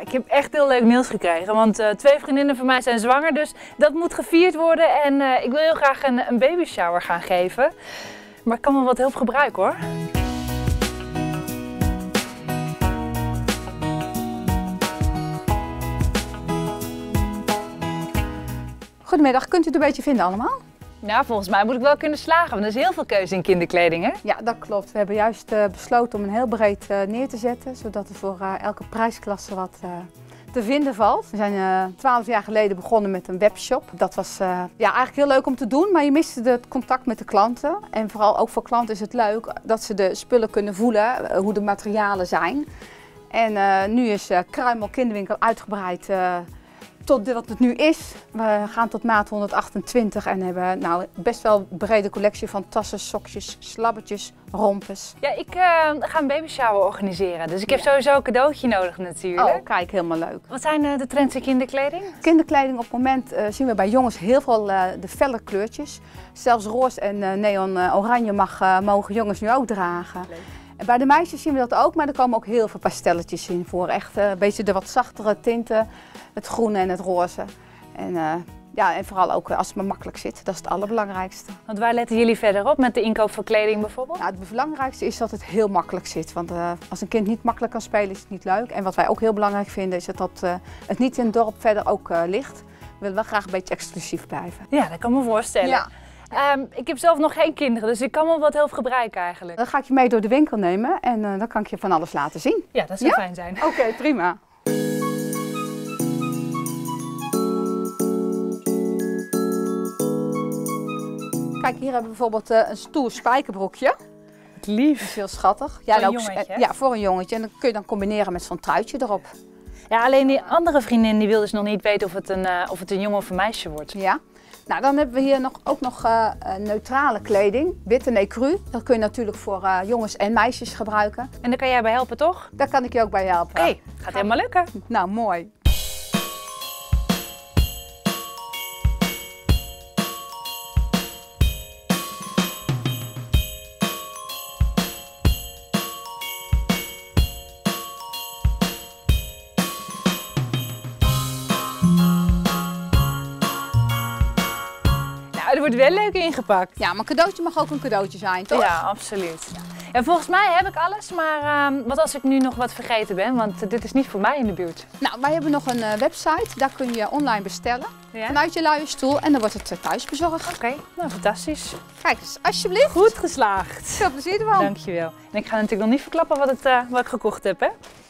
Ik heb echt heel leuk nieuws gekregen, want 2 vriendinnen van mij zijn zwanger, dus dat moet gevierd worden. En ik wil heel graag een baby shower gaan geven. Maar ik kan wel wat hulp gebruiken hoor. Goedemiddag, kunt u het een beetje vinden allemaal? Ja, volgens mij moet ik wel kunnen slagen, want er is heel veel keuze in kinderkleding, hè? Ja, dat klopt. We hebben juist besloten om een heel breed neer te zetten, zodat er voor elke prijsklasse wat te vinden valt. We zijn 12 jaar geleden begonnen met een webshop. Dat was eigenlijk heel leuk om te doen, maar je miste het contact met de klanten. En vooral ook voor klanten is het leuk dat ze de spullen kunnen voelen, hoe de materialen zijn. En nu is Kruimel Kinderwinkel uitgebreid tot wat het nu is. We gaan tot maat 128 en hebben best wel een brede collectie van tassen, sokjes, slabbertjes, rompers. Ja, ik ga een baby shower organiseren, dus ik heb sowieso een cadeautje nodig natuurlijk. Oh, kijk, helemaal leuk. Wat zijn de trends in kinderkleding? Kinderkleding op het moment zien we bij jongens heel veel de felle kleurtjes. Zelfs roze en neon oranje mogen jongens nu ook dragen. Leuk. En bij de meisjes zien we dat ook, maar er komen ook heel veel pastelletjes in voor. Echt een beetje de wat zachtere tinten, het groene en het roze. En vooral ook als het maar makkelijk zit, dat is het allerbelangrijkste. Want waar letten jullie verder op met de inkoop van kleding bijvoorbeeld? Nou, het belangrijkste is dat het heel makkelijk zit, want als een kind niet makkelijk kan spelen is het niet leuk. En wat wij ook heel belangrijk vinden is dat het niet in het dorp verder ook ligt. We willen wel graag een beetje exclusief blijven. Ja, dat kan me voorstellen. Ja. Ik heb zelf nog geen kinderen, dus ik kan wel wat hulp gebruiken eigenlijk. Dan ga ik je mee door de winkel nemen en dan kan ik je van alles laten zien. Ja, dat zou fijn zijn. Oké, prima. Kijk, hier hebben we bijvoorbeeld een stoer spijkerbroekje. Lief. Dat is heel schattig. Ja, voor een jongetje? Ja, voor een jongetje. En dan kun je dan combineren met zo'n truitje erop. Ja, alleen die andere vriendin die wil dus nog niet weten of het een jongen of een meisje wordt. Ja. Nou, dan hebben we hier ook nog neutrale kleding, witte nécru. Dat kun je natuurlijk voor jongens en meisjes gebruiken. En daar kan jij bij helpen, toch? Daar kan ik je ook bij helpen. Oké, gaat helemaal lukken. Nou, mooi. Er wordt wel leuk ingepakt. Ja, maar een cadeautje mag ook een cadeautje zijn, toch? Ja, absoluut. Ja, volgens mij heb ik alles, maar wat als ik nu nog wat vergeten ben, want dit is niet voor mij in de buurt. Nou, wij hebben nog een website, daar kun je online bestellen. Ja? Vanuit je luie stoel en dan wordt het thuis bezorgd. Oké, nou fantastisch. Kijk eens, alsjeblieft. Goed geslaagd. Veel plezier ervan. Dankjewel. En ik ga natuurlijk nog niet verklappen wat ik gekocht heb, hè?